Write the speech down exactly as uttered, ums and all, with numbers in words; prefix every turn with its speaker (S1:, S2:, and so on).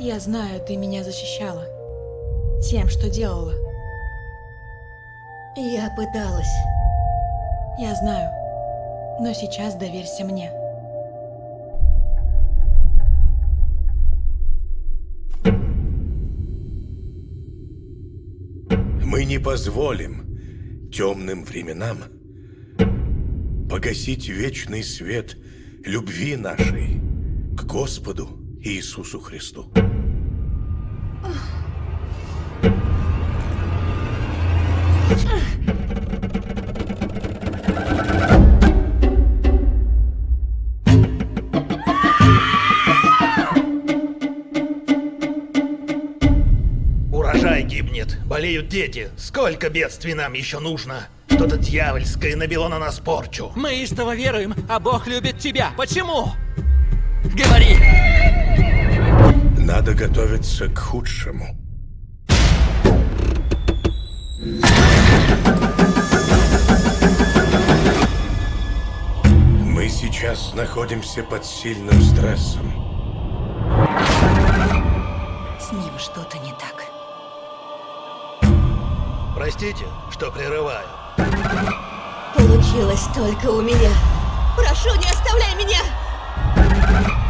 S1: Я знаю, ты меня защищала. Тем, что делала.
S2: Я пыталась.
S1: Я знаю. Но сейчас доверься мне.
S3: Мы не позволим темным временам погасить вечный свет любви нашей к Господу Иисусу Христу.
S4: Урожай гибнет, болеют дети. Сколько бедствий нам еще нужно? Что-то дьявольское набило на нас порчу.
S5: Мы истово веруем, а Бог любит тебя. Почему? Говори!
S3: Надо готовиться к худшему. Мы сейчас находимся под сильным стрессом.
S2: С ним что-то не так.
S4: Простите, что прерываю.
S2: Получилось только у меня. Прошу, не оставляй меня!